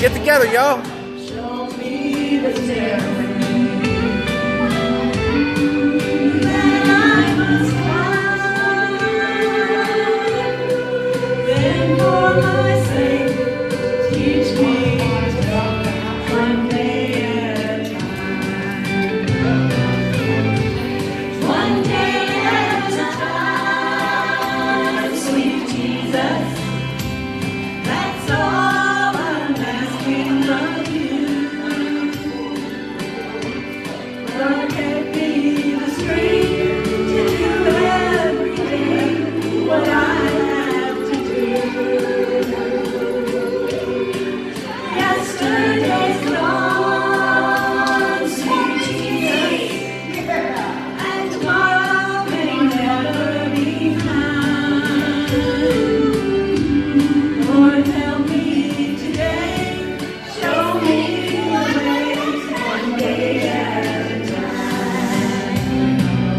Get together, y'all. Show me the stairway. Then for my sake, teach me to walk one day at a time. One day at a time, sweet Jesus. That's all I'm asking of you. Lord, give me the strength to do every day what I have to do. Yesterday's gone, sweet Jesus, and tomorrow may never be found. Lord, help me today, show me the way, one day at a time.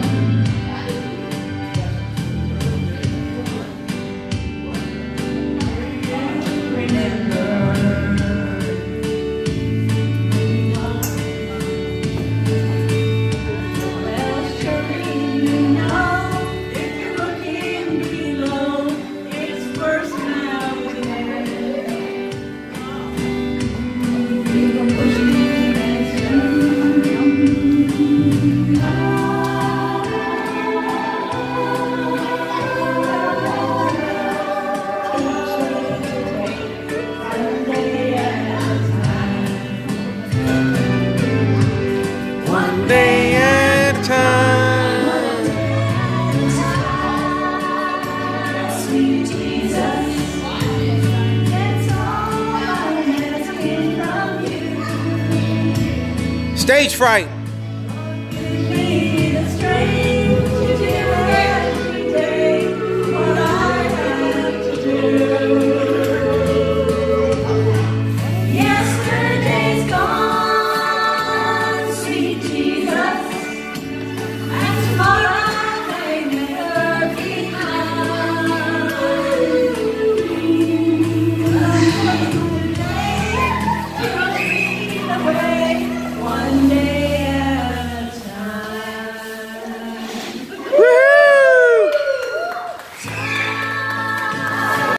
Well, surely you know, if you're looking below, it's worse now than ever. You can push me and one day at a time. One day at a time. Sweet Jesus, that's all I'm asking from you. Stage fright.